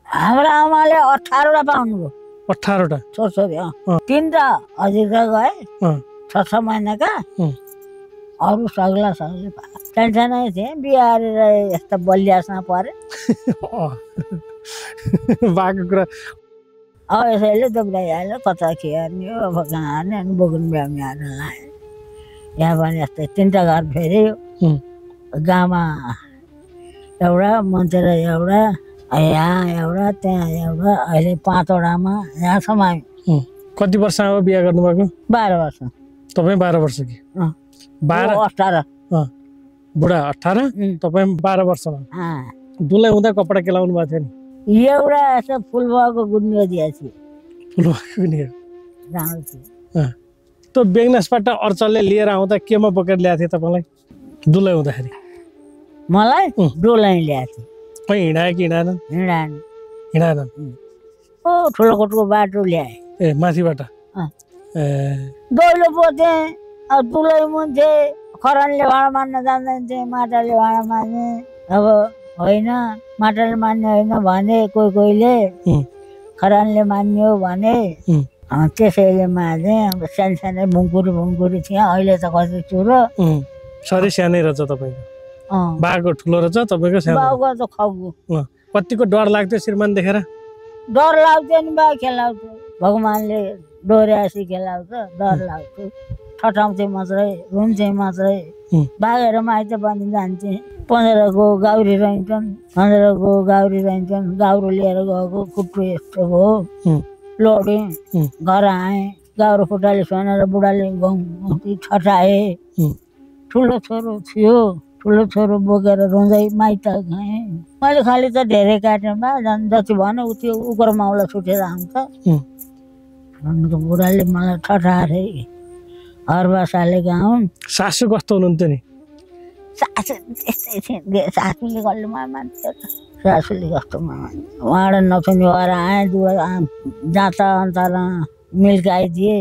हाम्रो आमाले 18 पाउनुभयो 18 छोरछोरी 3टा हजुरका गए 6 महिनाका अरू सग्ला सानसानै थिएँ बिहा गरेर यस्तो बलियासमा परे बाको कुरा अब यसैले दुब्लाइहाल्यो कता के गर्ने हो अब कहाँ हार्ने अनि बोकुन बिहामा हार्न लाएँ यहाँ पनि यस्तै 3टा घर फेऱ्यो गाउँमा एउटा मन्चेर एउटा यहाँ एउटा त्यहाँ एउटा अहिले 5वटामा यहाँसम्म आयो कति वर्ष अब बिहा गर्नुभएको 12 वर्ष तपाईँ 12 वर्ष कि 12 18 बुढा 18 तपाईँ 12 वर्षमा दुलै हुँदा कपडा केलाउनु भएको थियो नि एउटा यस्तो फुल भएको गुन्यो दिएपछि फुल भएको नि राम्रो थियो त्यो बेगनासबाट अर्चलले लिएर आउँदा केमा बोकेर ल्याएको थियो तपाईँलाई दुलै हुँदाखेरि मलाई डोलाई ल्याएको थियो कहीँ हिँडायो कि हिँडाएन हिँडाएन ओ ठुलो कोटको बाटो ल्याए ए माथिबाट दैलो पोते अब दुलै मुन्थे खरानले भाँडा मान्न जान्दैन थिएँ माटाले भाँडा मान्ने अब होइन माटाले मान्ने होइन भने कोहीले खरानले मान्ने हो भने त्यसैले माने अब सानो भुङकुरी थियो अहिले त कति चुरो सधैँ सानै रहेछ तपाईँको बाघको ठुलो रहेछ तपाईँको सानो बाउको त खगु कतिको डर लाग्थ्यो श्रीमान देखेर डर लाग्थ्यो नि बा खेलाउँथ्यो भगवान्ले डोर्यासी खेलाउँछ डर लाग्थ्यो ठटाउँथे मात्रै रुन्थे मात्रै भागेर माइत पनि जान्थे 15को गाउरी रहन्छन् 15को गाउरी रहन्छन् गाउरो लिएर गएको कुट्टु यस्तो भयो लोडेँ घर आएँ गाउरो खुट्टाले सोनेर बुढाले गाउँ ठटाए ठुलो छोरो थियो ठुलो छोरो बोकेर रुँदै माइत गएँ मैले खालि त धेरै काटेँ बा झन् जति भन्यो त्यो उग्र माउला छुटेर आउँछ भन्नुको बुढाले मलाई ठटाए हर्बा साले गाउँ सासू कस्तो हुनुहुन्थ्यो नि सासू त्यस्तै थियो सासूले कहिले मान्थ्यो सासूले कस्तो मान्थ्यो उहाँबाट नछुनी भएर आएँ जाँता अन्तर मिल्क आइदिए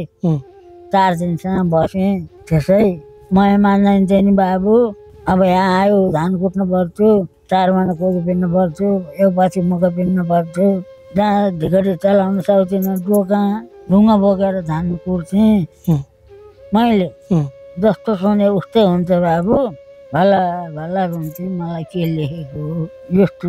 4 दिनसम्म बसेँ त्यसै मैं मान्दैन नि बाबु अब यहाँ आयो धान कुट्नु पर्थ्यो 4 महिना कोदो पिन्नु पर्थ्यो एक पछि मकै पिन्नु पर्थ्यो जहाँ ढिकटी चलाउनु सक्दिनँ डोका ढुङ्गा बोकेर धान कुट्थेँ मैले जस्तो सुने उस्तै हुन्छ बाबु भला भला हुन्थ्यो मलाई के लेखेको यस्तो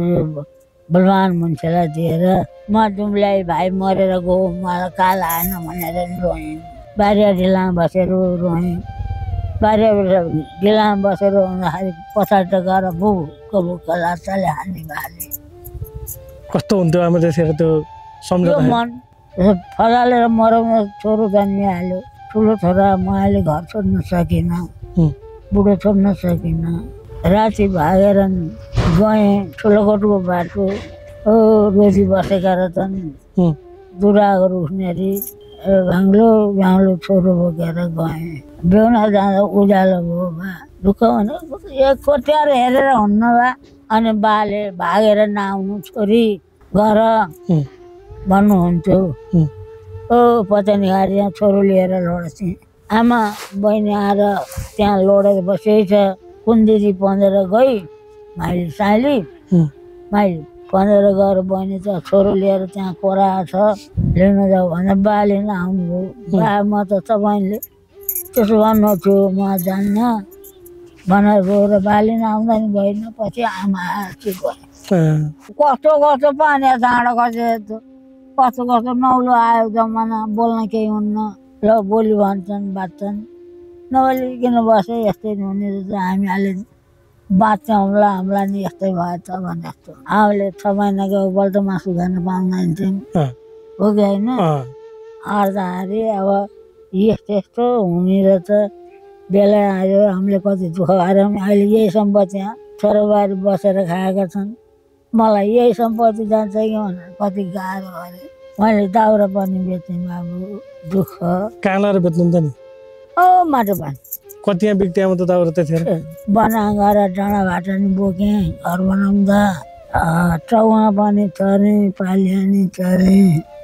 बलवान मान्छेलाई दिएर म दुम्लाई भाइ मरेर गयो मलाई काल आएन भनेर रोएँ बारिया ढिलामा बसेर रोएँ बारिया ढिलामा बसेर हुँदाखेरि पछाडि गएर भुक लाचाले हानी भाले कस्तो हुन्थ्यो आमा त्यसरी त्यो सम्झौता मन फलालेर मराउन छोरो जन्मिहाल्यो ठुलो छोरा म अहिले घर छोड्न सकिनँ बुढो छोड्न सकिनँ राति भागेर गएँ ठुलोकोटको बाटो रोजी बसेका रहेछन् दुराहरू उठ्नेरी घाङ्लो छोरो बोकेर गएँ बेहुन जाँदा उज्यालो भयो बा दुःख भने एक कोट्याएर हेरेर हुन्न बा अनि बाले भागेर नआउनु छोरी घर भन्नुहुन्थ्यो पत्नी गाडी यहाँ छोरो लिएर लड्थेँ आमा बहिनी आएर त्यहाँ लडेर बसेछ कुन दिदी पँधेर गई माइली साइली माइली पँधेर गएर बहिनी त छोरो लिएर त्यहाँ कोरा छ लिन जाऊ भने बा लिन आउनुभयो बा म त तपाईँले त्यसो भन्नु थियो म जान्न भनेर गयो र बा लिन आउँदा नि गएन पछि आमा आएको गयो कस्तो कस्तो पानी जाँडो कस्तो कस्तो कस्तो नौलो आयो जमाना बोल्न केही हुन्न ल बोली भन्छन् बाँच्छन् नबोलिकन बसे यस्तै हुने रहेछ हामी अहिले बाँच्छ हामीलाई नि यस्तै भएछ भने जस्तो आमाले 6 महिनाको बल्ट मासु खान पाउँदैन थियौँ हो कि होइन अर्दाखेरि अब यस्तो यस्तो हुने रहेछ बेला आयो हामीले कति दुःख गऱ्यौँ अहिले यही सम्पत्ति यहाँ छोराबारी बसेर खाएका छन् मलाई यही सम्पत्ति जान्छ कि भनेर कति गाह्रो गरेँ मैले दाउरा पनि बेचेँ बाबु दुःख कहाँ बेच्नुहुन्छ नि माटो पानी कति यहाँ बिक्थ्यो आमा त दाउरा त्यतिखेर बनाएर डाँडाबाट नि बोकेँ घर बनाउँदा चौवा पनि चरेँ पालिया नि चरेँ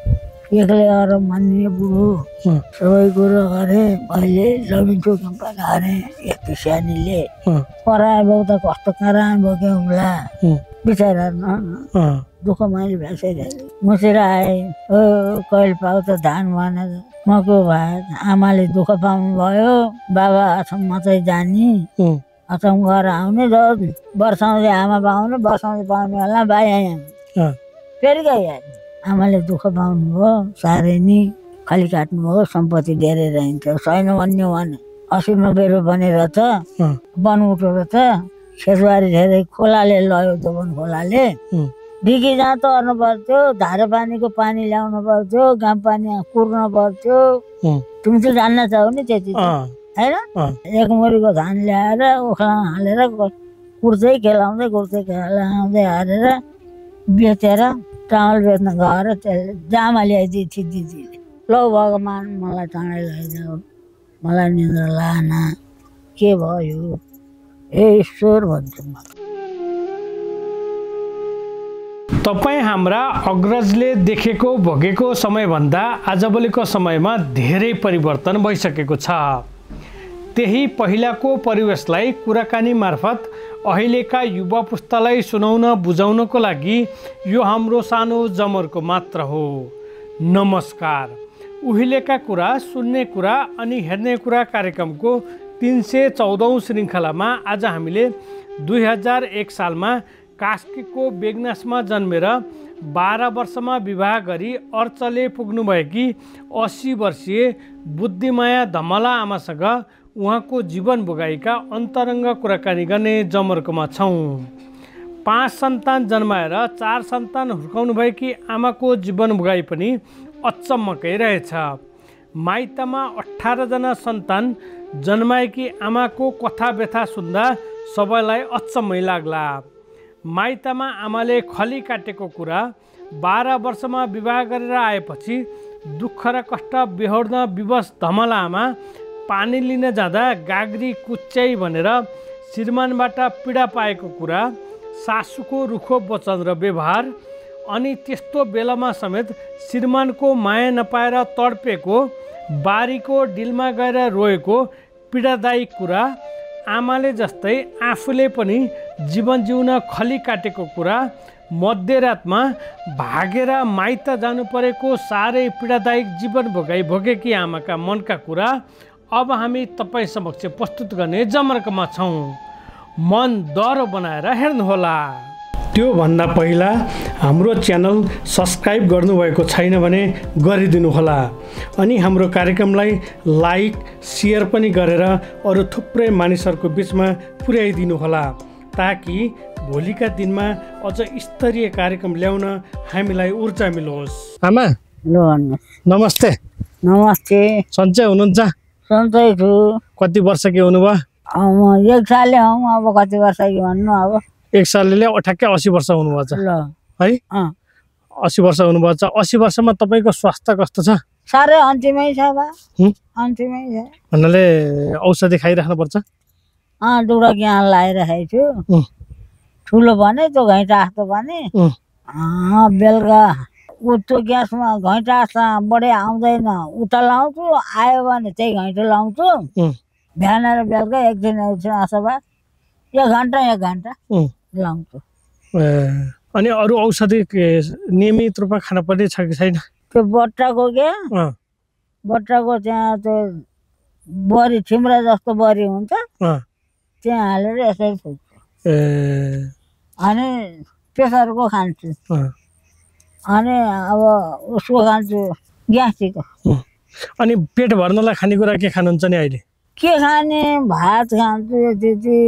एक्लै अरू मान्ने बुढो सबै कुरो गरे। अहिले लबिन्चो कम्पनी हारे यति सानीले कराए बाउ त कस्तो कराए बोक्यो होला बिचरा दुःख मैले भ्याइसकेको मुसेर आएँ। कहिले पाउ त धान भनेर मको भयो। आमाले दुःख पाउनु भयो। बाबा अछाम मात्रै जाने अछाम गएर आउने वर्षाउँदै आमा पाउने वर्षाउँदै पाउने होला भाइ आइहाल्नु फेरि गइहाल्नु। आमाले दुःख पाउनु भयो साह्रै नि खाली काट्नु हो। सम्पत्ति धेरै रहन्छ छैन भन्ने भने 80-90 रुपियाँ रहेछ वन उठो रहेछ। खेतबारी धेरै खोलाले लयो दोबन खोलाले ढिकी जहाँ तर्नु पर्थ्यो। धारे पानीको पानी ल्याउनु पर्थ्यो। घाम पानी कुर्नु पर्थ्यो। तिमी त जान्न छौ नि त्यति होइन। एक मुरीको धान ल्याएर ओखलामा हालेर कुर्दै खेलाउँदै हालेर बेचेर चामल बेच्न गएर त्यसले जामा ल्याइदिए थियो दिदीले। लौ भगवान मलाई चाँडै लैजाऊ मलाई निन्द्रा लान के भयो हे ईश्वर भन्छु म। तपाईँ हाम्रा अग्रजले देखेको भोगेको समयभन्दा आजभोलिको समयमा धेरै परिवर्तन भइसकेको छ। त्यही पहिलाको परिवेशलाई कुराकानी मार्फत अहिलेका युवा पुस्तालाई सुनाउन बुझाउनको लागि यो हाम्रो सानो जमर्को मात्र हो। नमस्कार। उहिलेका कुरा सुन्ने कुरा अनि हेर्ने कुरा कार्यक्रमको 314औं श्रृङ्खलामा आज हामीले 2001 सालमा कास्कीको बेगनासमा जन्मेर 12 वर्षमा विवाह गरी अर्चले पुग्नुभएकी 80 वर्षीय बुद्धिमाया धमला आमासँग उहाँको जीवन भोगाइका अन्तरङ्ग कुराकानी गर्ने जमर्कोमा छौँ। 5 सन्तान जन्माएर 4 सन्तान हुर्काउनुभएकी आमाको जीवन भोगाइ पनि अचम्मकै रहेछ। माइतमा 18 जना सन्तान जन्माएकी आमाको कथा व्यथा सुन्दा सबैलाई अचम्मै लाग्ला। माइतमा आमाले खली काटेको कुरा 12 वर्षमा विवाह गरेर आएपछि दुःख र कष्ट बेहोर्न विवश धमला आमा पानी लिन जाँदा गाग्री कुच्याई भनेर श्रीमानबाट पीडा पाएको कुरा, सासूको रुखो वचन र व्यवहार अनि त्यस्तो बेलामा समेत श्रीमानको माया नपाएर तडपेको, बारीको डिलमा गएर रोएको पीडादायी कुरा, आमाले जस्तै आफूले पनि जीवन जिउन खली काटेको कुरा, मध्यरातमा भागेर माइत जानु परेको साह्रै पीडादायक जीवन भोगेकी आमाका मनका कुरा अब हामी तपाईँ समक्ष प्रस्तुत गर्ने जमर्कोमा छौँ। मन डर बनाएर हेर्नुहोला। त्योभन्दा पहिला हाम्रो च्यानल सब्सक्राइब गर्नुभएको छैन भने गरिदिनुहोला अनि हाम्रो कार्यक्रमलाई लाइक सेयर पनि गरेर अरू थुप्रै मानिसहरूको बिचमा पुर्याइदिनुहोला ताकि भोलिका दिनमा अझ स्तरीय कार्यक्रम ल्याउन हामीलाई ऊर्जा मिलोस्। आमा नमस्ते। नमस्ते। सन्चै हुनुहुन्छ? सन्चै छु। कति वर्षकी हुनुभयो? 1 सालले हौ। अब कति वर्षकी भन्नु? अब 1 सालले ठ्याक्कै 80 वर्ष हुनुभएको छ है? 80 वर्ष हुनुभएको छ। 80 वर्षमा तपाईँको स्वास्थ्य कस्तो छ? साह्रै अन्तिमै छ बा। अन्तिमै छ भन्नाले औषधि खाइराख्नुपर्छ? दुःख ज्ञान लगाइरहेको छु। ठुलो भने त्यो घैँटा जस्तो भने बेलुका त्यो ग्यासमा घैँटा बढी आउँदैन उता लाउँछु। आयो भने त्यही घैँटा लाउँछु। बिहान र बेलुका एकदिन अथवा 1 घन्टा लाउँछु। अनि अरू औषधि नियमित रूपमा खान पर्ने छ कि छैन? त्यो बट्टाको बट्टाको त्यहाँ त्यो बरी छिम्रा जस्तो बरी हुन्छ त्यहाँ हालेर यसरी फुक्छु। अनि प्रेसरको खान्छु। अनि अब उसको खान्छु ग्यास्ट्रिकको। अनि पेट भर्नलाई खानेकुरा के खानुहुन्छ नि अहिले? के खाने? भात खान्छु त्यति।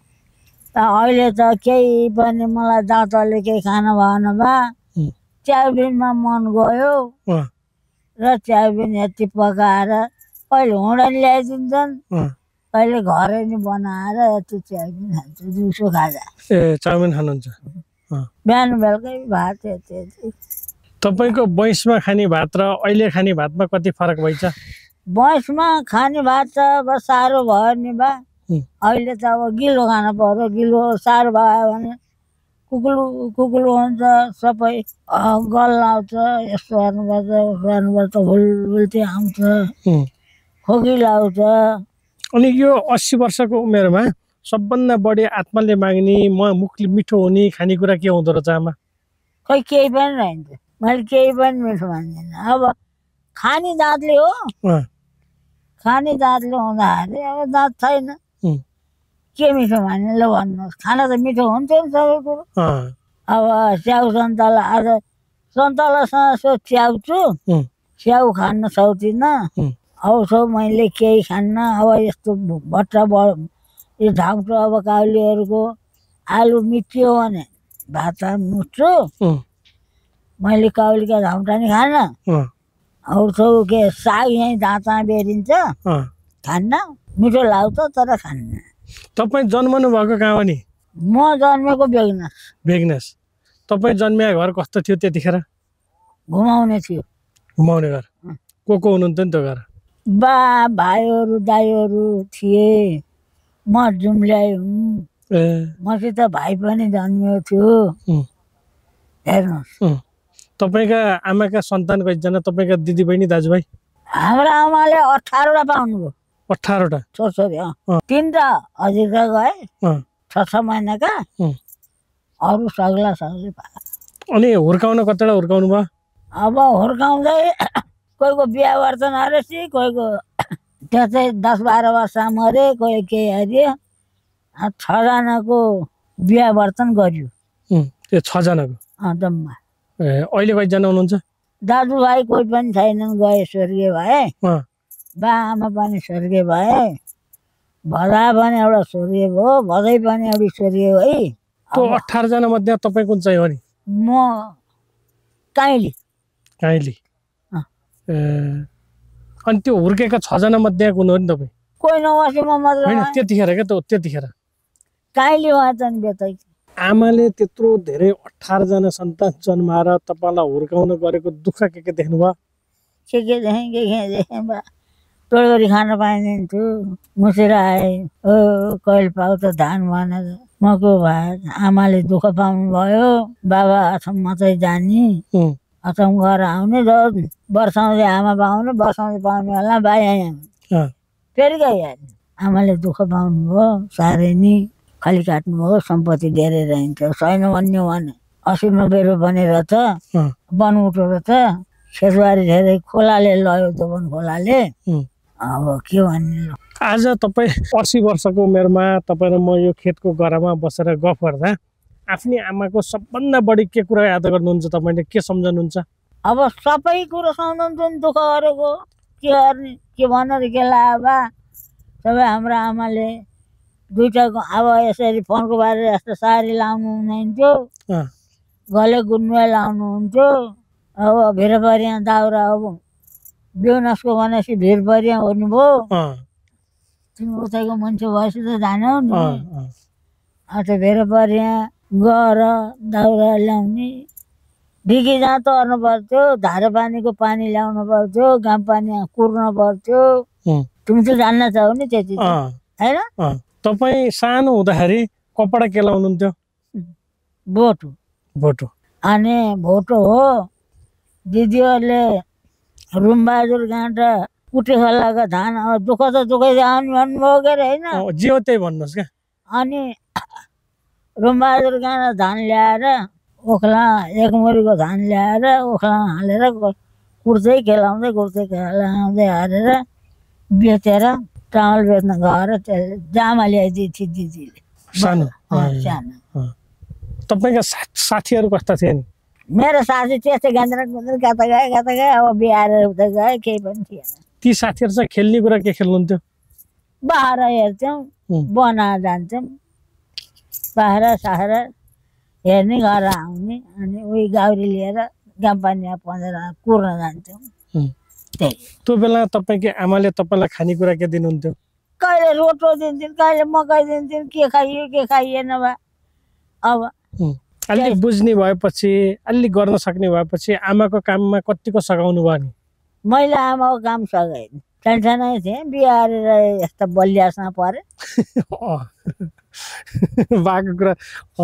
अहिले त केही पनि मलाई दाँतले केही खान भएन बा। च्याउबिनमा मन गयो र च्याउबिन यति पकाएर कहिले हुँडनी ल्याइदिन्छन् कहिले घरै नि बनाएर यति च्याउबिन खान्छु। दिउँसो खाजा चाउमिन खानुहुन्छ? बिहान बेलुकै भात यति। तपाईँको बैंसमा खाने भात र अहिले खाने भातमा कति फरक भइछ? बैंसमा खाने भात त अब साह्रो भयो नि बा। अहिले त अब गिलो खानु पर्यो। गिलो साह्रो भयो भने कुकुलो हुन्छ सबै गल लाउँछ यस्तो गर्नुपर्छ उस्तो गर्नुपर्छ भुलभुल्ती आउँछ खोकी लाउँछ। अनि यो 80 वर्षको उमेरमा सबभन्दा बढी आत्माले माग्ने मुखले मिठो हुने खानेकुरा के हुँदो रहेछ आमा? खै केही पनि रहन्छ, मैले केही पनि मिठो मान्दिनँ। अब खाने दाँतले हो, खाने दाँतले हुँदाखेरि अब दाँत छैन के मिठो मान्ने ल भन्नुहोस्। खाना त मिठो हुन्छ नि सबै कुरो। अब स्याउ सन्तला आज सन्तलासँग यसो च्याउँछु, स्याउ खान सक्दिनँ, आउँछ मैले केही खान्न। अब यस्तो भट्टा यो ढाउँछु अब काउलीहरूको आलु मिच्यो भने भात मुच्छु, मैले काउलीका धाउटा नि खान। आउँछौ के साग यहीँ दाँतमा बेरिन्छ, खान्न, मिठो लाग्छ तर खान्न। तपाईँ जन्मनु भएको कहाँ हो नि? म जन्मेको बेगनास। बेगनास। तपाईँ जन्मिया घर कस्तो थियो त्यतिखेर? घुमाउने थियो। घुमाउने घर? को हुनुहुन्थ्यो नि त्यो घर? बा भाइहरू दाइहरू थिए, म जुम्ल्याइ हुँ, मसित भाइ पनि जन्मिएको थियो। हेर्नुहोस्, तपाईँका आमाका सन्तान कतिजना? तपाईँका दिदी बहिनी दाजुभाइ? हाम्रो आमाले 18वटा पाउनुभयो। 18वटा छोरछोरी? 3टा हजुरका गए 6 महिनाका, अरू सग्ला सग्ली पाए। अनि हुर्काउन कतिवटा हुर्काउनु भयो? अब हुर्काउँदै कोहीको बिहा वर्तन हरेसी, कोहीको त्यस्तै 10-12 वर्ष मरे, कोही केही हरियो। 6जनाको बिहा वर्तन गर्यो। त्यो 6जनाको जम्मा। अहिले कतिजना हुनुहुन्छ? दाजुभाइ कोही पनि छैनन्, गए स्वर्गीय भए। बा आमा पनि स्वर्गीय भए। भदा पनि एउटा स्वर्गीय भयो, भदै पनि एउटी स्वर्गीय भई। त्यो 18 जना मध्ये तपाईँ कुन चाहिँ हो नि? म काइली। काइली। अनि त्यो हुर्केका 6जना मध्ये कुन हो नि तपाईँ? कोही नबसी म मात्र। होइन त्यतिखेर क्या त, त्यतिखेर काइली भएछ नि बेतै। आमाले त्यत्रो धेरै 18 जना सन्तान जन्माएर तपाईँलाई हुर्काउन गरेको दुःख के देख्नुभयो? के देखेँ बा तोडगरी खान पाइदिन्थ्यो, मुसेर आए हो, कहिले पाउँछ धान भनेर मको भात। आमाले दुःख पाउनु भयो। बाबा अछम मात्रै जाने, अछम गएर आउने, वर्षाउँदै आमा पाउने, वर्षाउँदै पाउने होला बाई आइहाल्ने, फेरि गइहाल्ने। आमाले दुःख पाउनु भयो साह्रै नि। खाली काट्नु हो, सम्पत्ति धेरै रहन्छ, छैन भन्ने भने 80-90 रोपनी रहेछ, वन उठो रहेछ, खेतबारी धेरै खोलाले लयो, दोबन खोलाले। अब के भन्ने। आज तपाईँ 80 वर्षको उमेरमा तपाईँ र म यो खेतको गरामा बसेर गफ गर्दा आफ्नै आमाको सबभन्दा बढी के कुरा याद गर्नुहुन्छ? तपाईँले के सम्झनुहुन्छ? अब सबै कुरो सम्झन्छु नि, दुःख गरेको के गर्ने, के भनेर के लाग्यो बा। सबै हाम्रो आमाले दुईटाको अब यसरी फोनको बारे जस्तो साडी लाउनु हुन्थ्यो, गले गुन्नुवा लाउनुहुन्थ्यो। अब भिरपरिया दाउरा, अब बेउनसको भनेपछि भिरपरिया हुनुभयो। तिमी उतैको मान्छे भएपछि त जान्यौ नि। त्यो भिरपरिया गएर दाउरा ल्याउने, ढिकी जहाँ तर्नु पर्थ्यो, धारे पानीको पानी ल्याउनु पर्थ्यो, घाम पानी कुर्नु पर्थ्यो। तिमी त जान्दैछौ नि त्यति, होइन? तपाईँ सानो हुँदाखेरि कपडा के लाउनुहुन्थ्यो? भोटो। भोटो। अनि भोटो हो दिदीहरूले रुमबहादुर गाँठा कुटे खोलाको धान। अब दुःख त दुःखै आउनु भन्नुभयो के अरे, होइन? जे हो त्यही भन्नुहोस् क्या। अनि रुमबहादुर गाँठा धान ल्याएर ओखला, एक मुरीको धान ल्याएर ओखला हालेर कुर्दै खेलाउँदै हालेर बेचेर चामल बेच्न गएर त्यसले जामा ल्याइदिएको थियो दिदीले। सानो सानो। तपाईँका साथीहरू कस्ता थिए नि? मेरो साथी त्यस्तै गान्द्रा गाता गए, अब बिहार उता गए, केही पनि थिएन। ती साथीहरूसँग खेल्ने कुरा के खेल्नुहुन्थ्यो? बाख्रा हेर्थ्यौँ, बना जान्थ्यौँ, बाख्रा साख्रा हेर्ने, घर आउने, अनि उही गाउरी लिएर गाम्पानिया पँधेर कुर्न जान्थ्यौँ। त्यही। त्यो बेला तपाईँको आमाले तपाईँलाई खानेकुरा के दिनुहुन्थ्यो? कहिले रोटो दिन्थिन्, कहिले मकै दिन्थिन्, के खाइयो के खाइएन बा। अब अलिक बुझ्ने भएपछि, अलिक गर्न सक्ने भएपछि आमाको काममा कतिको सघाउनु भयो नि? मैले आमाको काम सघाएँ, सानसानै थिएँ, बिहा गरेर यस्तो बलियासमा परेँ। बाको कुरा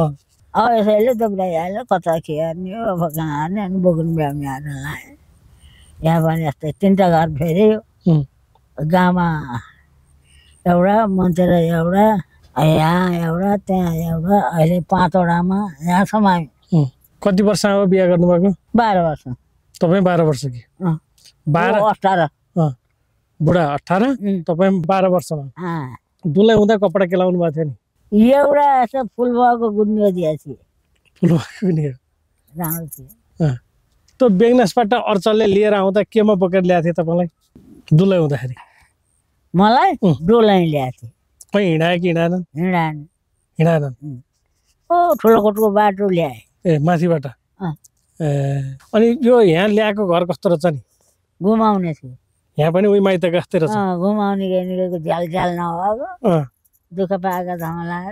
अब यसैले दुब्राइहाल्यो कता के गर्ने हो अब कहाँ हार्ने अनि बोक्नु ब्याउने हार्न लाएँ यहाँ पनि यस्तै 3टा घर फेऱ्यो गाउँमा एउटा मन्तेर एउटा यहाँ एउटा त्यहाँ एउटा अहिले 5वटामा यहाँसम्म आयो कति वर्षमा बिहा गर्नुभएको 12 वर्ष तपाईँ 12 वर्ष कि 12 18 बुढा 18 तपाईँ 12 वर्षमा दुलै हुँदा कपडा केलाउनु भएको थियो नि एउटा यसो फुल भएको गुन्यो दिएपछि फुल भएको नि राम्रो थियो त्यो बेगनासबाट अर्चलले लिएर आउँदा केमा बोकेर ल्याएको थियो तपाईँलाई दुलै हुँदाखेरि मलाई डोलाई ल्याएको थियो कहीँ हिँडायो कि हिँडाएनन् हिँडाएनन् ओ ठुलो कोटको बाटो ल्याए ए माथिबाट अनि यो यहाँ ल्याएको घर कस्तो रहेछ नि घुमाउने थियो यहाँ पनि उही माइत जस्तै रहेछ घुमाउने निकेको झ्याल झ्याल नभएको दुःख पाएका धमलाएर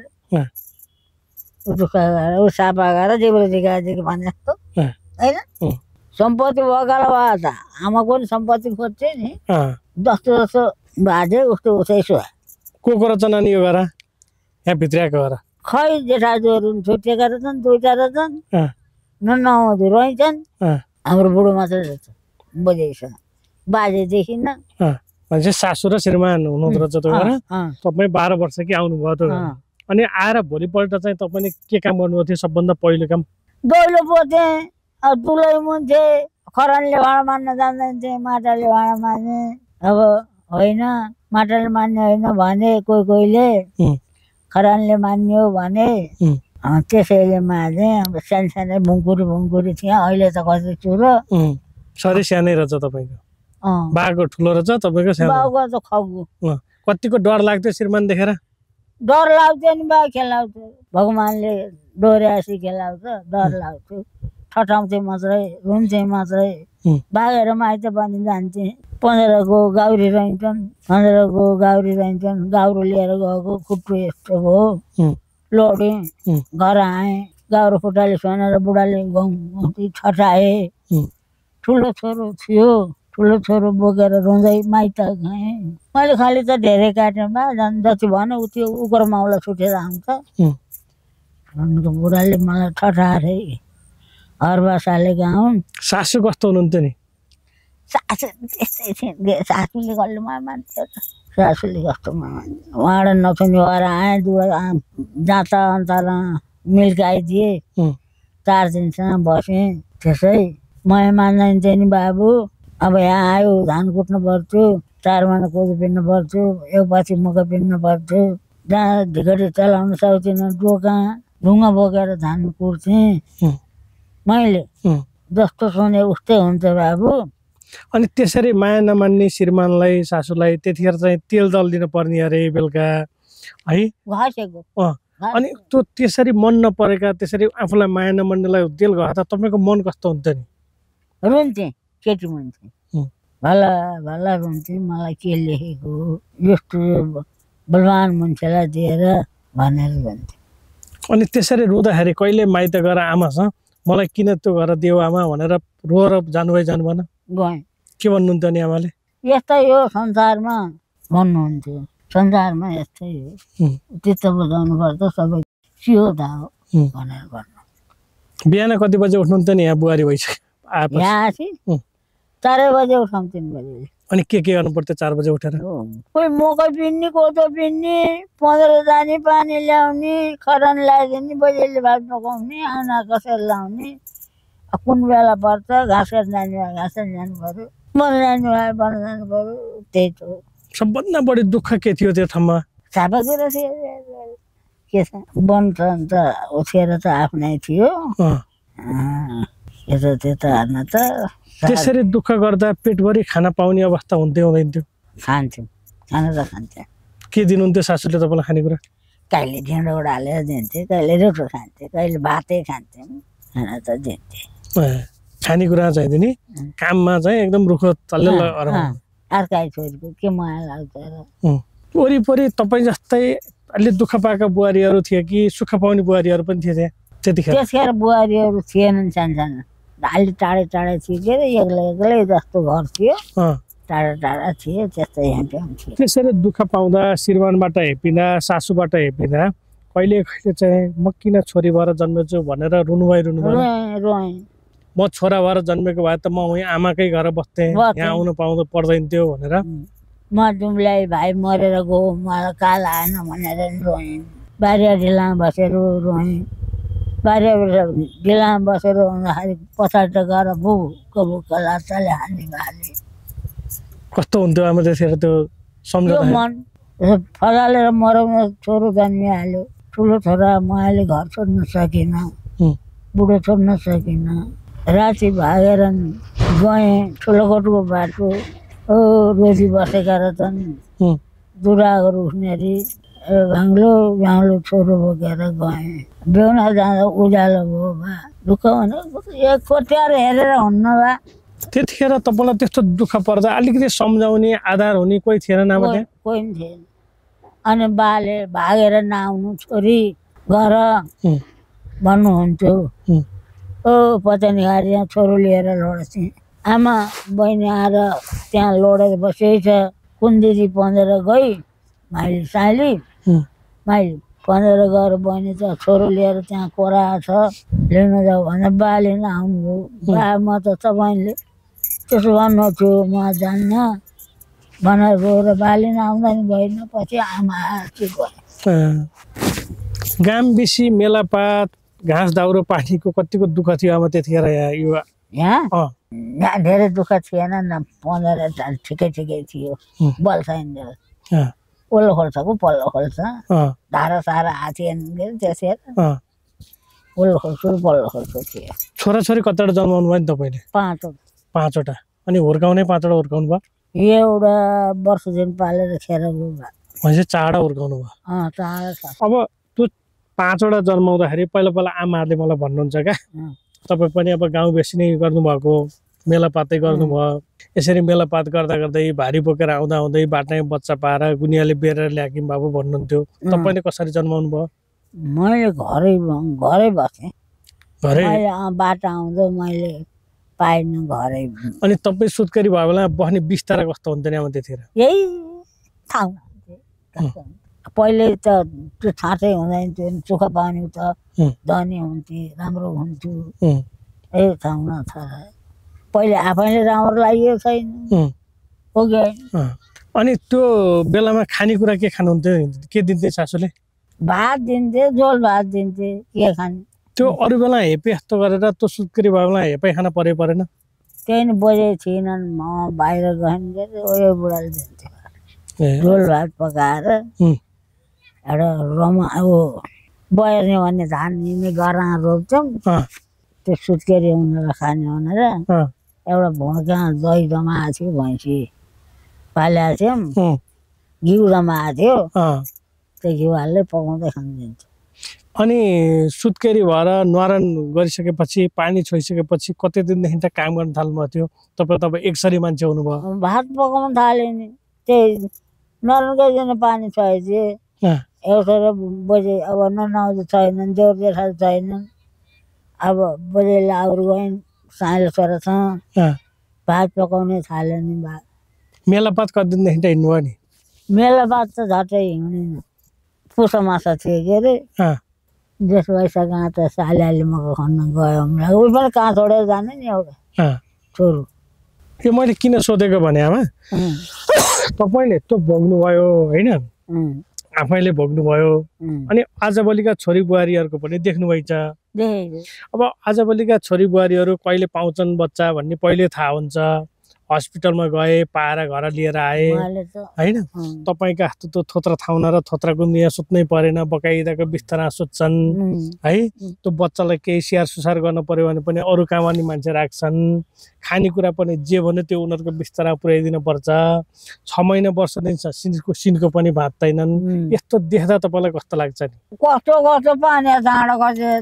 दुःख गरेर ऊ सापा गरेर जेब्रो जिगादेखि भने जस्तो होइन सम्पत्ति बगाएर भयो त आमाको पनि सम्पत्ति खोज्थ्यो नि जस्तो जस्तो बाजे उस्तो उसैसो को रहेछ नानी यो घर यहाँ भित्रिएको घर खै जेठाजुहरू छुट्टिएका रहेछन् 2टा रहेछन् नआउँदो रहन्छन् हाम्रो बुढो मात्रै रहेछ बजेसँग बाजे देखिन भनेपछि सासू र श्रीमान हुनुहुँदो रहेछ त्यो घर तपाईँ 12 वर्ष कि आउनुभयो त्यो घर अनि आएर भोलिपल्ट चाहिँ तपाईँले के काम गर्नुभएको थियो सबभन्दा पहिलो काम दैलो पोथे अब दुलै मुन्थे खरानले भाँडा मान्न जान्दैन थिएँ माटाले भाँडा मान्ने अब होइन माटाले मान्ने होइन भने कोहीले खरानले मान्ने हो भने त्यसैले माझे अब सानो भुङकुरी थियो अहिले त कति चुरो सरी सानै रहेछ तपाईँको बाघको ठुलो रहेछ तपाईँको सानो बाउको त खगु कतिको डर लाग्थ्यो श्रीमान देखेर डर लाग्थ्यो नि बा खेलाउँथ्यो भगवान्ले डोर्यासी खेलाउँछ डर लाग्थ्यो ठटाउँथे मात्रै रुन्थे मात्रै बाघेर माइत पनि जान्थे 15 को गाउरी रहन्छन् 15 को गाउरी रहन्छन् गाउरो लिएर गएको खुट्टो यस्तो भयो लोडेँ घर आएँ गाउरो खुट्टाले सोनेर बुढाले गाउँ ठटाए ठुलो छोरो थियो ठुलो छोरो बोकेर रुँदै माइत गएँ मैले खालि त धेरै काटेँ बा झन् जति भन्यो त्यो उग्र माउला छुटेर आउँछ बुढाले मलाई ठटाए हरबासाले गाउँ सासू कस्तो हुनुहुन्थ्यो नि सासू त्यस्तै थियो सासूले कहिले मलाई मान्थ्यो त सासूले कस्तो मान्थ्यो उहाँबाट नथुनी भएर आएँ जाँता अन्त मिल्काइदिए 4 दिनसम्म बसेँ त्यसै मैं मान्दैन नि बाबु अब यहाँ आयो धान कुट्नु पर्थ्यो 4 महिना कोदो पिन्नु पर्थ्यो एकपछि मकै पिन्नु पर्थ्यो जहाँ ढिकटी चलाउन सक्दिनँ डोका ढुङ्गा बोकेर धान कुट्थेँ मैले जस्तो सुने उस्तै हुन्छ बाबु अनि त्यसरी माया नमान्ने श्रीमानलाई सासूलाई त्यतिखेर चाहिँ तेल दल दिनु पर्ने अरे बेलुका है घसेको अनि त्यो त्यसरी मन नपरेका त्यसरी आफूलाई माया नमान्नेलाई तेल घस्दा तपाईँको मन कस्तो हुन्छ नि रुन्थेँ केटी मान्छे भला भला रुन्थेँ मलाई के लेखेको यस्तो बलवान मान्छेलाई दिएर भनेर रुन्थेँ अनि त्यसरी रुँदाखेरि कहिले माइत गएर आमासँग मलाई किन त्यो घर देऊ आमा भनेर रोएर जानु भएन गएँ के भन्नुहुन्थ्यो नि आमाले यस्तै हो संसारमा भन्नुहुन्थ्यो संसारमा यस्तै हो चित्त बुझाउनु पर्छ सबै सियोदा हो भनेर भन्नु बिहान कति बजे उठ्नुहुन्थ्यो नि यहाँ बुहारी भइसक्यो यहाँ 4 बजे उठाउँ 3 बजे अनि के गर्नु पर्थ्यो 4 बजे उठेर कोही मकै पिन्ने कोदो पिन्ने 15 जाने पानी ल्याउने खरान लगाइदिने बजेले भात पकाउने आना कसेर लाउने कुन बेला पर्छ घाँस काट्न जाने भए घाँस जानु पर्यो बन जानु भए बन जानु पर्यो त्यही त हो सबभन्दा बढी दुःख के थियो त्यो ठाउँमा चापातिर के छ वन त उठेर त आफ्नै थियो त्यता हार्न त त्यसरी दुःख गर्दा पेटभरि खाना पाउने अवस्था हुँदै हुँदैन थियो खान्थ्यौँ खाना त खान्थ्यौँ के दिनुहुन्थ्यो सासूले तपाईँलाई खानेकुरा कहिले ढिँडो हालेर दिन्थे कहिले रोटो खान्थे कहिले भातै खान्थ्यौँ खाना त दिन्थे खानेकुरा चाहिँ नि काममा चाहिँ एकदम रुखो चल्ले अर्कै छोरीको के माया लाग्छ वरिपरि तपाईँ जस्तै अलि दुःख पाएका बुहारीहरू थिए कि सुख पाउने बुहारीहरू पनि थिए त्यतिखेर बुहारीहरू थिएनन् सानो अलि टाढै थिए के अरे एक्लै जस्तो घर थियो टाढा थिए त्यस्तै यहाँ थिए त्यसरी दुःख पाउँदा श्रीमानबाट हेपिँदा सासूबाट हेपिँदा कहिले कहिले चाहिँ म किन छोरी भएर जन्मेछु भनेर रुनुभयो रोएँ म छोरा भएर जन्मेको भए त म उहीँ आमाकै घर बस्थेँ यहाँ आउनु पाउँदो पर्दैन थियो भनेर म जुम्लाई भाइ मरेर गयो मलाई काल आएन भनेर रोएँ बारिया ढिलामा बसेर रोएँ बारिया ढिलामा बसेर हुँदाखेरि पछाडि गएर भुक्क लाचाले हानी भाले कस्तो हुन्थ्यो आमा त्यतिखेर त्यो सम्झौता मन फलालेर मराउन छोरो जन्मिहाल्यो ठुलो छोरा म अहिले घर छोड्न सकिनँ बुढो छोड्न सकिनँ राति भागेर गएँ ठुलोकोटको बाटो रोजी बसेका रहेछन् दुराहरू उठ्नेरी घाङ्लो छोरो बोकेर गएँ बेहुना जाँदा उज्यालो भयो बा दुःख भने एक कोट्याएर हेरेर हुन्न बा त्यतिखेर तपाईँलाई त्यस्तो दुःख पर्दा अलिकति सम्झाउने आधार हुने कोही थिएन नाम कोही पनि थिएन अनि बाले भागेर नआउनु छोरी घर भन्नुहुन्थ्यो पत्नी गाडी यहाँ छोरो लिएर लड्थेँ आमा बहिनी आएर त्यहाँ लडेर बसेछ कुन दिदी पँधेर गई माइली साइली माइली पँधेर गएर बहिनी त छोरो लिएर त्यहाँ कोरा छ लिन जाऊ भने बाले नआउनुभयो बा म त तपाईँले त्यसो भन्नु थियो म जान्न भनेर गएर बाले नआउँदा नि गएन पछि आमा गयो घाम बेसी मेलापात घाँस दाउरो पानीको कतिको दुःख थियो अब त्यतिखेर यहाँ धेरै दुःख थिएन न 15 ठिकै थियो बल छैन पल्लो खोल्छको पल्लो खोल्छ धारा सारा आथिएन त्यसरी पल्लो खोल्छु थियो छोराछोरी कतिवटा जन्माउनु भयो नि तपाईँले 5वटा अनि हुर्काउने 5वटा हुर्काउनु भयो एउटा वर्ष दिन पालेर खेर गयो भनेपछि 4वटा हुर्काउनु भयो अब त्यो 5वटा जन्माउँदाखेरि पहिला आमाहरूले मलाई भन्नुहुन्छ क्या तपाईँ पनि अब गाउँ बेसी नै गर्नुभएको मेलापातै गर्नुभयो यसरी मेलापात गर्दा गर्दै भारी बोकेर आउँदै बाटैमा बच्चा पाएर गुनियाले बेरेर ल्याकिम बाबु भन्नुहुन्थ्यो तपाईँले कसरी जन्माउनु भयो मैले घरै बसेँ घरै बाटो आउँदो मैले पाइनँ घरै अनि तपाईँ सुत्केरी भयो बेला बस्ने बिस्तारा कस्तो हुन्थ्यो नि अब त्यतिखेर यही ठाउँ पहिले त त्यो छाँटै हुँदैन थियो सुख पानी त धनी हुन्थे राम्रो हुन्थ्यो यही ठाउँमा छ पहिले आफैले राम्रो लागेको छैन ओके अनि त्यो बेलामा खानेकुरा के खानुहुन्थ्यो के दिन्थे सासूले भात दिन्थे झोल भात दिन्थे के खाने त्यो अरू बेला हेपे जस्तो गरेर त्यो सुत्केरी भयो बेला हेपाइ खान परेन त्यही नि बोजे थिएनन् म बाहिर गएँ बुढाले दिन्थ्यो झोल भात पकाएर एउटा अब बयर्ने भन्ने धान यिनी गराँ रोप्छौँ त्यो सुत्केरी उनीहरू खाने भनेर एउटा भुँडका दही जमाएको थियो भैँसी पालेको थियौँ घिउ जमाएको थियो त्यो घिउ हाल्दै पकाउँदै खानु दिन्थ्यो अनि सुत्केरी भएर न्वारान गरिसकेपछि पानी छोइसकेपछि कति दिनदेखि त काम गर्न थाल्नुभएको थियो तपाईँ एकसरी मान्छे हुनुभयो भात पकाउन थाल्यो नि त्यही नरन गरिदिन पानी छोएपछि एउटा बजे अब ननाउँदो छैनन् देउर जेठा छैनन् अब बजेले अरू गइन् साइलो छोरासँग भात पकाउनै थाल्यो नि भात मेलापात कति दिनदेखि त हिँड्नुभयो नि मेलापात त झट्टै हिँड्दैन पुसा माछा थियो के अरे जेठ वैशाख त सालियाली मको खन्न गयो ऊ पनि कहाँ छोडेर जाने नि एउटा छोरो त्यो मैले किन सोधेको भने आमा तपाईँले त्यो भोग्नुभयो होइन आफैले भोग्नुभयो अनि आजभोलिका छोरी बुहारीहरूको पनि देख्नुभएछ अब आजभोलिका छोरी बुहारीहरू कहिले पाउँछन् बच्चा भन्ने पहिले थाहा हुन्छ हस्पिटलमा गए पाएर घर लिएर आए होइन तपाईँका जस्तो त्यो थोत्रा थाउना र थोत्राको यहाँ सुत्नै परेन बकाइदाको बिस्तारा सुत्छन् है त्यो बच्चालाई केही स्याहार सुसार गर्न पर्यो भने पनि अरू कामानी मान्छे राख्छन् खानेकुरा पनि जे भन्यो त्यो उनीहरूको बिस्तारा पुर्याइदिनु पर्छ 6 महिना वर्ष दिन सिनको पनि भात्दैनन् यस्तो देख्दा तपाईँलाई कस्तो लाग्छ नि कस्तो पानी जाँडो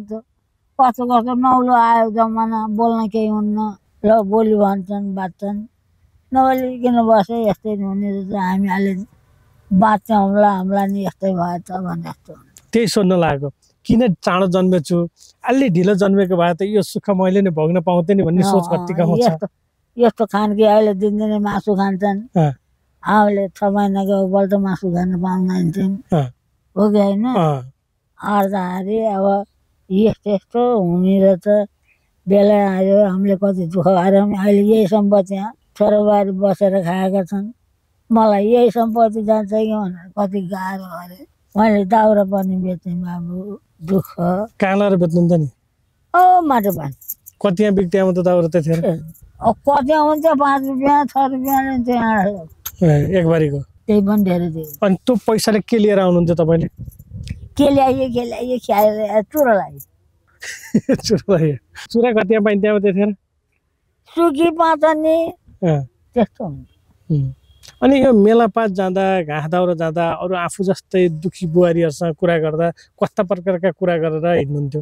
कस्तो नौलो आयो जमाना बोल्न केही हुन्न ल बोली भन्छन् बाँच्छन् नबोलिकन बसे यस्तै हुने हामी अहिले बाँच्छौँ हामीलाई नि यस्तै भएछ भने जस्तो त्यही सोध्न लागेको किन चाँडो जन्मेछु अलि ढिलो जन्मेको भए त यो सुख मैले नै भोग्न पाउँथेँ नि भन्ने सोच कतिको आउँछ यस्तो खानकी अहिले दिनदिनै मासु खान्छन् हामीले 6 महिनाको बल्ट मासु खान पाउँदैनथ्यौँ हो कि होइन अर्धाहारी अब यस्तो यस्तो हुने रहेछ बेला आयो हामीले कति दुःख गरेर अहिले यही सम्पत्ति छोराबारी बसेर खाएका छन् मलाई यही सम्पत्ति जान्छ कि भनेर कति गाह्रो गरे मैले दाउरा पनि बेचेँ बाबु दुःख कहाँ लाएर बेच्नुहुन्छ नि माटो पानी कति यहाँ बिक्थ्यो आमा त दाउरा त्यतिखेर कति आउँथ्यो 5 रुपियाँ 6 रुपियाँ लिन्थ्यो एक बारीको त्यही पनि धेरै थियो अनि त्यो पैसाले के लिएर आउनुहुन्थ्यो तपाईँले के ल्याइयो ख्याएर चुरो लाग्यो चुरा कतिमा पाइन्थ्यो अब त्यतिखेर सुकी पाउँछ नि त्यस्तो हुन्छ अनि यो मेलापात जाँदा घाँस दाउरा जाँदा अरू आफू जस्तै दुखी बुहारीहरूसँग कुरा गर्दा कस्ता प्रकारका कुरा गरेर हिँड्नुहुन्थ्यो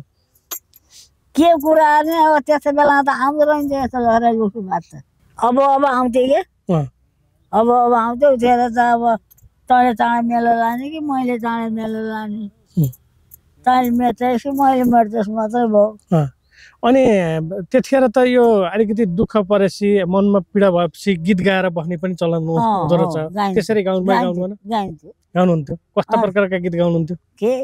के कुरा गर्ने अब त्यस्तो बेला त आउँदो रहन्थ्यो यस्तो गरेर लुक्नु बाँच्छ अब आउँथ्यो कि अब आउँथ्यो उठेर त अब तैँले चाँडै मेलो लाने कि मैले चाँडै मेलो लाने तैँले मेट्दैछ कि मैले मेट्दैछ मात्रै भयो अनि त्यतिखेर त यो अलिकति दुःख परेपछि मनमा पीडा भएपछि गीत गाएर बस्ने पनि चलन हुँदो रहेछ त्यसरी गाउनुहुन्थ्यो कस्ता प्रकारका गीत गाउनुहुन्थ्यो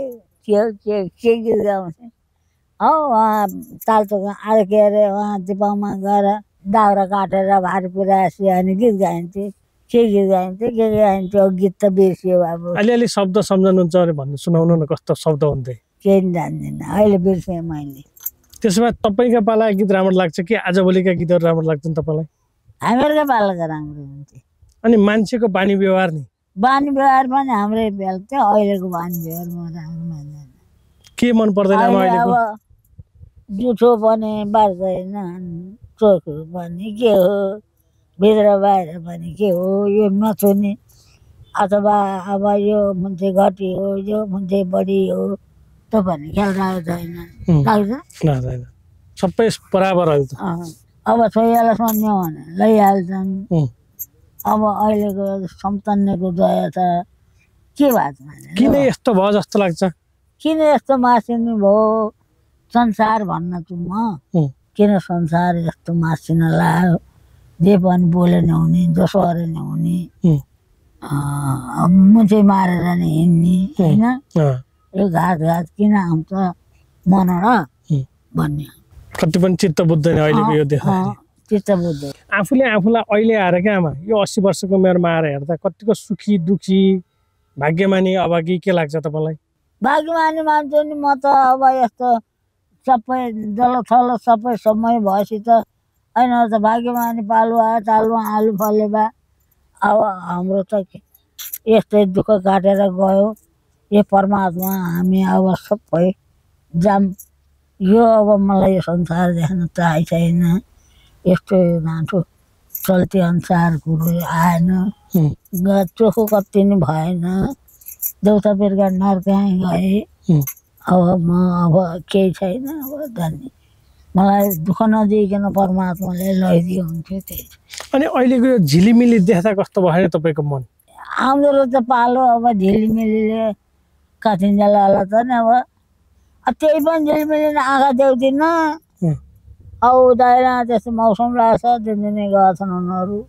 के गीत गाउँथे उहाँ तालचोकमा आएर के अरे उहाँ दिपाङमा गएर दाउरा काटेर भारी पुऱ्याएपछि अनि गीत गाइन्थ्यो के गीत गाइन्थ्यो गीत त बिर्सियो बाबु अलिअलि शब्द सम्झनुहुन्छ भने भन्नु सुनाउनु न कस्तो शब्द हुन्थे केही पनि जान्दिनँ अहिले बिर्सेँ मैले त्यसो भए तपाईँको पाला गीत राम्रो लाग्छ कि आजभोलिका गीतहरू राम्रो लाग्छन् तपाईँलाई हामीहरूकै पालाको राम्रो हुन्थ्यो अनि मान्छेको बानी व्यवहार नि बानी व्यवहार पनि हाम्रै बेल्थ्यो अहिलेको बानी व्यवहार म राम्रो मान्दैन के मन पर्दैन अब जुठो पनि बार्दैन चोखो पनि के हो भित्र बाहिर पनि के हो यो नछुने अथवा अब यो मान्छे घटी हो यो मान्छे बढी हो त भन्ने ख्याल राख्दैन लाग्दैन सबै बराबर अब छोरीलाई सोध्ने भने लैहाल्छन् अब अहिलेको सम्तान्नेको दया छ के भएको छ किन यस्तो भयो जस्तो लाग्छ किन यस्तो मासिनु भयो संसार भन्न छु म किन संसार यस्तो मासिन लाग्यो जे पनि बोले नहुने जसो अरे नहुने मुझे मारेर नै हिँड्ने होइन यो घात किन आउँछ मन र भन्ने कति पनि चित्त बुझ्दैन अहिलेको यो देश चित्त बुझ्दैन आफूले आफूलाई अहिले आएर क्या आमा यो 80 वर्षको उमेरमा आएर हेर्दा कतिको सुखी दुखी भाग्यमानी अभागी के लाग्छ तपाईँलाई भाग्यमानी मान्छु नि म त अब यस्तो सबै जलथलो सबै समय भएपछि त होइन त भाग्यमानी पालुवा चालुवा आलु फलेबा अब हाम्रो त यस्तै दुःख काटेर गयो यो परमात्मा हामी अब सबै जाम यो अब मलाई यो संसार देख्न चाहे छैन यस्तो नाठो चल्ती अनुसार कुरो आएन चोखो कति नि भएन देउता बिर्का नर्काइ गए अब म अब केही छैन अब जान्ने मलाई दुःख नदिइकन परमात्माले लैदियो हुन्थ्यो त्यही अनि अहिलेको यो झिलिमिली देख्दा कस्तो भयो तपाईँको मन आउँदो रहेछ पालो अब झिलिमिलीले काठिन्जाला त नि अब त्यही पनि झिलिमिली आँखा देउदिन अब उदाएर त्यस्तो मौसम लाग्छ दिनदिनै गएछन् उनीहरू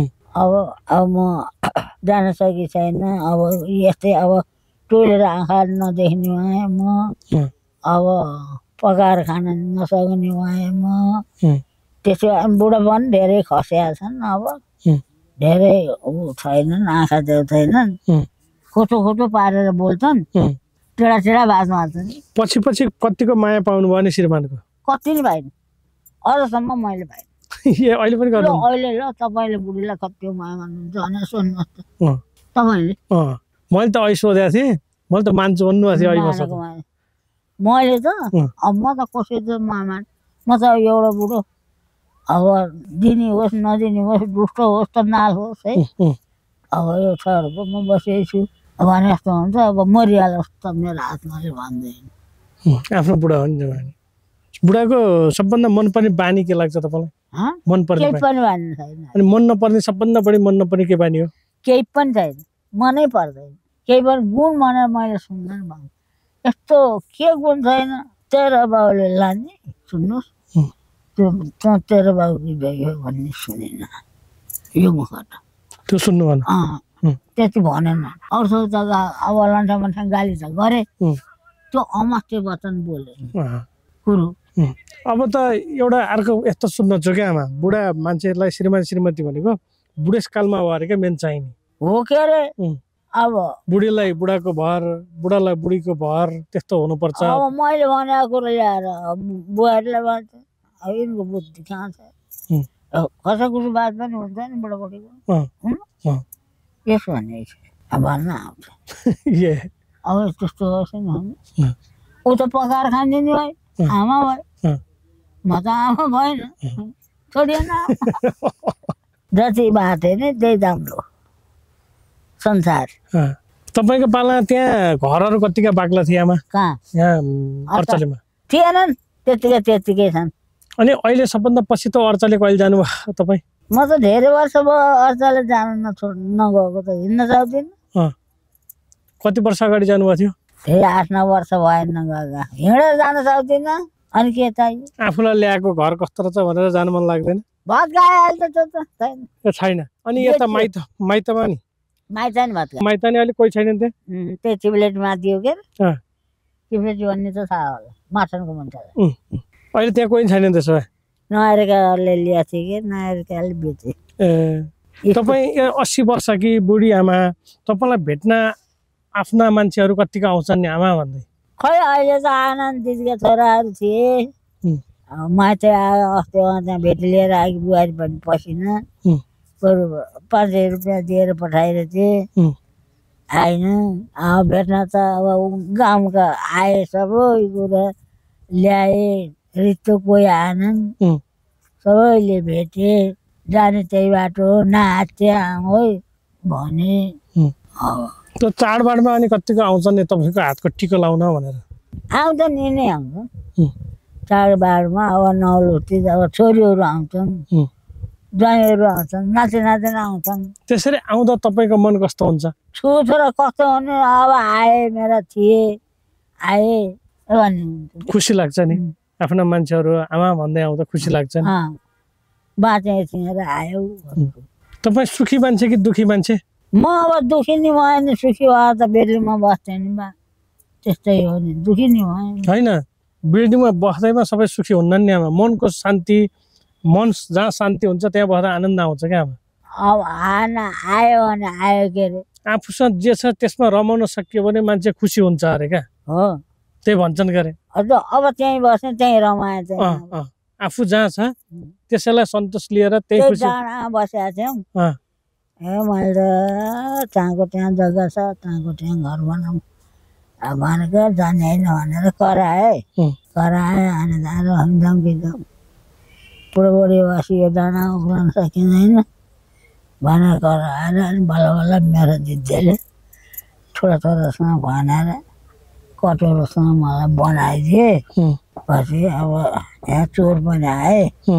अब म जान सके छैन अब यस्तै अब टोलेर आँखा नदेख्ने भएँ म अब पकाएर खान नसक्ने भएँ म त्यसो बुढा पनि धेरै खसिया छन् अब धेरै छैनन् आँखा देख्दैनन् खोटो पारेर बोल्छन् टेढा बात मार्छन् पछि कतिको माया पाउनु भयो नि श्रीमानको कति नै भएन अझसम्म मैले भएन अहिले पनि गर्नु अहिले ल तपाईँले बुढीलाई कति माया गर्नुहुन्छ भनेर सोध्नुहोस् त तपाईँले मैले त अहिले सोधेको थिएँ मैले त मान्छु भन्नुभएको थियो मैले त अब म त कसै त मामा म त एउटा बुढो अब दिने होस् नदिने होस् दुष्ट होस् त नाल होस् है अब यो छहरूको म बसेको छु भने जस्तो हुन्छ अब मरिहालोस् त मेरो हातमाले भन्दैन आफ्नो बुढा हो नि बुढाको सबभन्दा मनपर्ने बानी के लाग्छ तपाईँलाई मनपर्ने केही पनि बानी छैन अनि मन नपर्ने सबभन्दा बढी मन नपर्ने के बानी हो केही पनि छैन मनै पर्दैन केही पनि गुण भनेर मैले सुन्दैन भन्नु यस्तो के गुण छैन तेरो बाउले लाने सुन्नुहोस् त्यो तेरो बाउकी भयो भन्ने सुनेन यो मुखबाट त्यो सुन्नु भन त्यति भनेन अरू त अब लान्छा मान्छे गाली त गरे त्यो अमस्ते वचन बोले अँ। कुरो अब त एउटा अर्को यस्तो सुन्न छु क्या आमा बुढा मान्छेलाई श्रीमान श्रीमती भनेको बुढेसकालमा भएर क्या मेन चाहिने हो के अरे अब बुढीलाई बुढाको भर बुढालाई बुढीको भर त्यस्तो हुनुपर्छ अब मैले भनेको कुरो ल्याएर बुहारीलाई भन्छ अब यिनको बुद्धि कहाँ छ कसै कुरो बात पनि हुन्छ नि बुढाबुढीको यस भन्ने अब भन्न आउँछ अब त्यस्तो होस् नि ऊ त पकाएर खाँदिने भाइ आमा भयो म त आमा भएन छोडिएन जति बाटे नि त्यही राम्रो संसार तपाईँको पाला त्यहाँ घरहरू कतिका बाक्ला थिए आमा कहाँ यहाँ अर्चलेमा थिएनन् त्यतिकै छन् अनि अहिले सबभन्दा पछि त अर्चले कहिले जानुभयो तपाईँ म त धेरै वर्ष भयो अर्चाले जान नगएको त हिँड्न सक्दिनँ कति वर्ष अगाडि जानुभएको थियो ए 8-9 वर्ष भएन नगएको हिँडेर जान सक्दिनँ अनि के चाहियो आफूलाई ल्याएको घर कस्तो रहेछ भनेर जानु मन लाग्दैन भात खाए अहिले त छैन छैन अनि यता माइतमा नि माइत नि भात खाए माइत नि अहिले कोही छैन त्यहाँ त्यही चिप्लेटमा दियो के चिप्लेट भन्ने त थाहा होला माछनको मान्छेलाई अहिले त्यहाँ कोही छैन त्यसो भए नआएकाले ल्याएको थिएँ कि नआएकाले बेचे तपाईँ 80 वर्ष कि बुढी आमा तपाईँलाई भेट्न आफ्ना मान्छेहरू कतिको आउँछन् नि आमा भन्दै खै अहिले त आनन्द दिदीका छोराहरू थिए माथि आयो अस्ति त्यहाँ भेट लिएर आएको बुहारी पनि पसिन बरु 500 रुपियाँ दिएर पठाएर थिएँ आएन अब भेट्न त अब गाउँका आए सबै कुरा ल्याए रित्तो कोही आएनन् सबैले भेटे जाने त्यही बाटो नाचे आऊ है भने त्यो चाडबाडमा अनि कतिको आउँछन् नि तपाईँको हातको टिको लाउन भनेर आउँछन् यिनै आउँछन् चाडबाडमा अब नौलुटी अब छोरीहरू आउँछन् ज्वाइँहरू आउँछन् नाचेन आउँछन् त्यसरी आउँदा तपाईँको मन कस्तो हुन्छ छोरा कस्तो भने अब आए मेरा थिए आए भन्ने खुसी लाग्छ नि आफ्ना मान्छेहरू आमा भन्दै आउँदा खुसी लाग्छ नि बाँचे थिएँ आयो तपाईँ सुखी मान्छे कि दुखी मान्छे म अब दुखी नि भएँ नि सुखी भए त बेलुमा बस्थेँ नि बा त्यस्तै हो नि दुखी नि भएँ होइन बिल्डिङमा बस्दैमा सबै सुखी हुन्न नि आमा मनको शान्ति मन जहाँ शान्ति हुन्छ त्यहाँ बस्दा आनन्द आउँछ क्या आमा अब आयो भने आयो के अरे आफूसँग जे छ त्यसमा रमाउन सकियो भने मान्छे खुसी हुन्छ अरे क्या हो त्यही भन्छन् गरे अब त्यहीँ बस्ने त्यहीँ रमाए आफू जहाँ छ त्यसैलाई सन्तोष लिएर त्यही खुसी बसेका थियौँ ए मैले त त्यहाँको त्यहाँ जग्गा छ त्यहाँको त्यहाँ घर बनाऊँ भनेको जाने होइन भनेर कराएँ अनि धम्की बुढोबुढी बसी यो दाना उफ्राउन सकिँदैन भनेर कराएर अनि बल्ल बल्ल मेरो दिदीले छोराछोरासँग भनेर कटोरोसँग मलाई बनाइदिए पछि अब यहाँ चोर पनि आए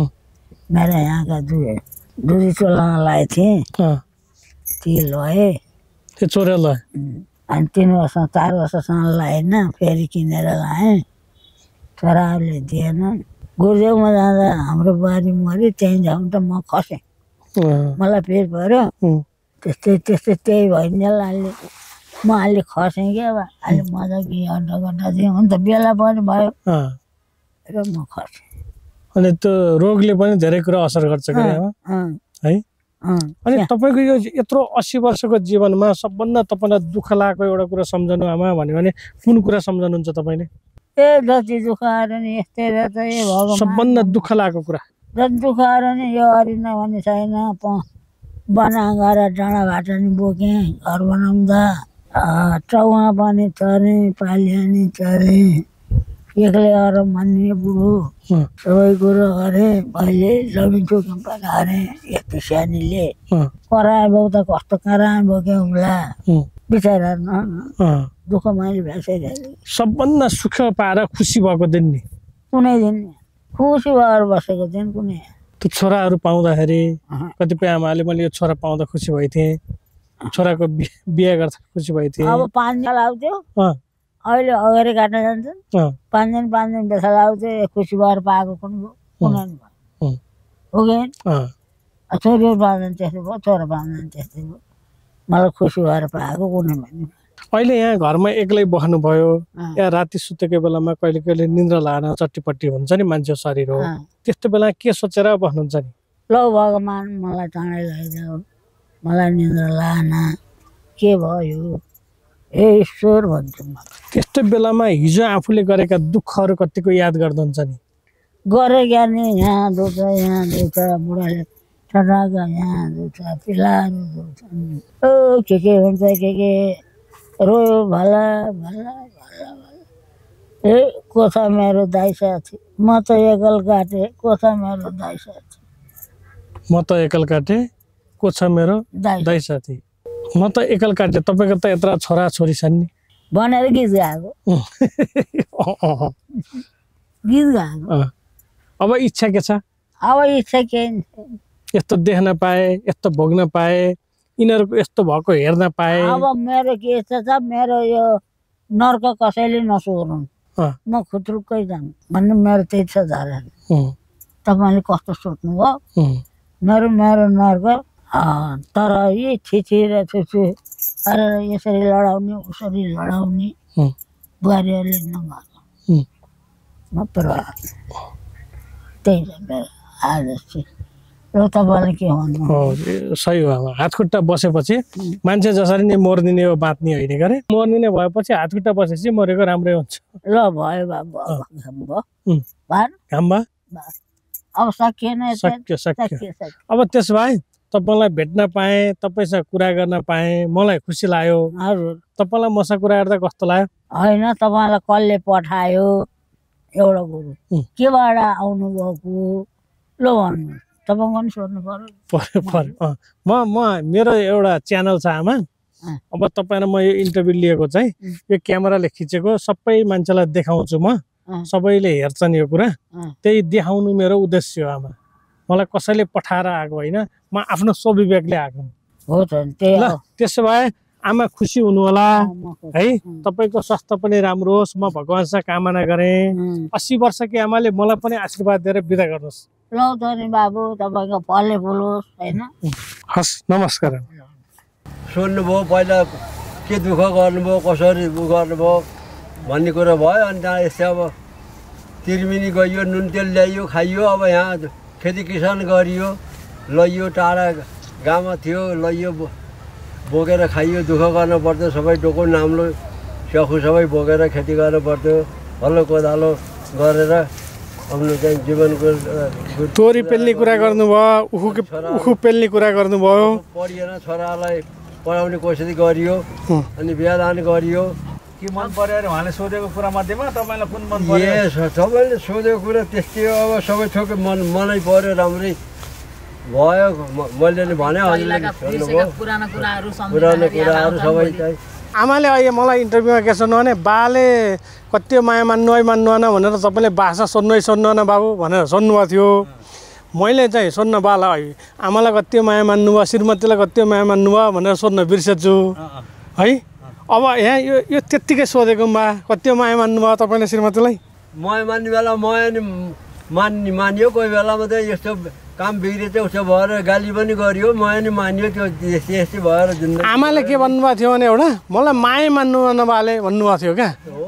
मेरो यहाँका दुरी चोलाउन लागेको थिएँ ती लए त्यो चोरेर लए अनि 3 वर्ष 4 वर्षसम्म लाएन फेरि किनेर लाएँ छोराहरूले दिएन गुरुदेवमा जाँदा हाम्रो बुहारी मऱ्यो त्यहीँ जाउँ त म खसेँ मलाई पेट पऱ्यो त्यस्तै त्यही भइन्जेल अहिले म अहिले खसेँ क्या अब अहिले मजाको अड्डा थिएँ हुन त बेला पनि भयो र म खसेँ अनि त्यो रोगले पनि धेरै कुरा असर गर्छ है अनि तपाईँको यो यत्रो 80 वर्षको जीवनमा सबभन्दा तपाईँलाई दुःख लागेको एउटा कुरा सम्झनु आमा भन्यो भने कुन कुरा सम्झनुहुन्छ तपाईँले ए जति दुःख आएर नि यस्तै रहेछ ए भगवान् सबभन्दा दुःख लागेको कुरा जति दुःख आएर नि यो अरिन भन्ने छैन बना गरेर डाँडाबाट नि बोकेँ घर बनाउँदा चौवा पनि चरेँ पालिया नि चरेँ एक्लै अर मान्ने बुढो सबै कुरो गरेँ मैले लडी चोकमा पनि हारेँ यस्तो सानीले कराए बाउ त कस्तो कराए बोक्यो उसलाई बिचरा दुःख मैले भ्याइसकेको सबभन्दा सुख पाएर खुसी भएको दिन नि कुनै दिन खुसी भएर बसेको दिन कुनै त्यो छोराहरू पाउँदाखेरि कतिपय आमाले मैले यो छोरा पाउँदा खुसी भए थिएँ छोराको बिहे गर्दा खुसी भए थिएँ अब 5 दिन लाउँथ्यो अहिले अगाडि काट्न जान्छन् 5 दिन बेसा लाउँथ्यो खुसी भएर पाएको कुनै हो कि छोरीहरू पाउँदैन त्यस्तै भयो छोरा पाउँदैन त्यस्तै भयो मलाई खुसी भएर पाएको कुनै भन्ने अहिले यहाँ घरमा एक्लै बस्नुभयो या राति सुतेको बेलामा कहिले कहिले निन्द्रा लागेर चट्टीपट्टी हुन्छ नि मान्छे शरीर हो त्यस्तो बेला के सोचेर बस्नुहुन्छ नि ल भगवान् मलाई चाँडै लैजाऊ मलाई निन्द्रा लागेन के भयो हे ईश्वर भन्छु म त्यस्तो बेलामा हिजो आफूले गरेका दुःखहरू कतिको याद गर्नुहुन्छ नि गरे ज्ञानी यहाँ दुःख बुढाले ठटाका यहाँ दुःख पिलाहरू दुख्छन् ओ के हुन्छ के रोयो भला भला भला भला ए को छ मेरो दाइ साथी म त एकल काटे को छ मेरो दाइ साथी म त एकल काटे को छ मेरो दाइ साथी म त एकल काटे तपाईँको त यत्र छोरा छोरी छन् नि भनेर गीत गाएको गीत गाएको अब इच्छा के छ अब इच्छा के यस्तो देख्न पाए यस्तो भोग्न पाए यिनीहरूको यस्तो भएको हेर्न पाए अब मेरो के इच्छा छ मेरो यो नर्क कसैले नसोर्नु म खुत्रुक्कै जानु भन्ने मेरो त्यही इच्छा धारा तपाईँले कस्तो सोध्नु भयो मेरो नर्क तर यी छिछिर छुछु अरे यसरी लडाउने उसरी लडाउने बुहारीहरूले नगर्नु म प्रभाव त्यही छ मेरो आज चाहिँ र तपाईँले के भन्नु सही हो हातखुट्टा बसेपछि मान्छे जसरी नै मर्दिने हो बाँच्ने होइन के अरे मर्दिने भएपछि हातखुट्टा बसेपछि मरेको राम्रै हुन्छ ल भयो भयो घाम अब सकिएन सक्यो अब त्यसो भए तपाईँलाई भेट्न पाएँ तपाईँसँग कुरा गर्न पाएँ मलाई खुसी लाग्यो हजुर तपाईँलाई मसँग कुरा गर्दा कस्तो लाग्यो होइन तपाईँलाई कसले पठायो एउटा कुरो केबाट आउनु भएको ल भन्नु तपाईँको पनि सोध्नु पर्यो म मेरो एउटा च्यानल छ आमा अब तपाईँलाई म यो इन्टरभ्यू लिएको चाहिँ यो क्यामेराले खिचेको सबै मान्छेलाई देखाउँछु म सबैले हेर्छन् यो कुरा त्यही देखाउनु मेरो उद्देश्य हो आमा मलाई कसैले पठाएर आएको होइन म आफ्नो स्वविवेकले आएको हो ल त्यसो भए आमा खुसी हुनु होला है तपाईँको स्वास्थ्य पनि राम्रो होस् म भगवान्सँग कामना गरेँ 80 वर्षकी आमाले मलाई पनि आशीर्वाद दिएर बिदा गर्नुहोस् ल धनी बाबु तपाईँको फलले फुलोस् होइन हस् नमस्कार सोध्नुभयो पहिला के दुःख गर्नुभयो कसरी गर्नुभयो भन्ने कुरो भयो अनि त्यहाँ यस्तै अब त्रिवेणी गइयो नुन तेल ल्याइयो खाइयो अब यहाँ खेती किसान गरियो लैयो टाढा गाउँमा थियो लैयो बोकेर खाइयो दुःख गर्नु पर्थ्यो सबै डोको नाम्लो स्याखु सबै बोकेर खेती गर्नु पर्थ्यो हल्लो कोदालो गरेर आफ्नो चाहिँ जीवनको तोरी पेल्ने कुरा गर्नुभयो उखु पेल्ने कुरा गर्नुभयो पढिएन छोरालाई पढाउने कोसिस गरियो अनि बिहा दान गरियो के मन पर्यो अरे उहाँले सोधेको कुरा मध्येमा तपाईँलाई कुन मन पर्यो सबैले सोधेको कुरा त्यस्तै हो अब सबै थोक मनै पर्यो राम्रै भयो मैले नि भने पुरानो कुराहरू सबै चाहिँ आमाले अहिले मलाई इन्टरभ्यूमा के सोध्नु भने बाले कति माया मान्नु है मान्नुहुन भनेर तपाईँले भाषा सोध्नुहुन बाबु भनेर सोध्नुभएको थियो मैले चाहिँ सोध्न बालाई आमालाई कति माया मान्नुभयो श्रीमतीलाई कति माया मान्नुभयो भनेर सोध्न बिर्सेछु है अब यहाँ यो त्यत्तिकै सोधेको बा कति माया मान्नुभयो तपाईँले श्रीमतीलाई माया मान्ने बेला माया नि मानियो कोही बेलामा चाहिँ यस्तो काम बिग्रियो उसो भएर गाली पनि गरियो माया नि मानियो त्यो यस्तै भएर आमाले के भन्नुभएको थियो भने एउटा मलाई माया मान्नु बाले भन्नुभएको थियो क्या हो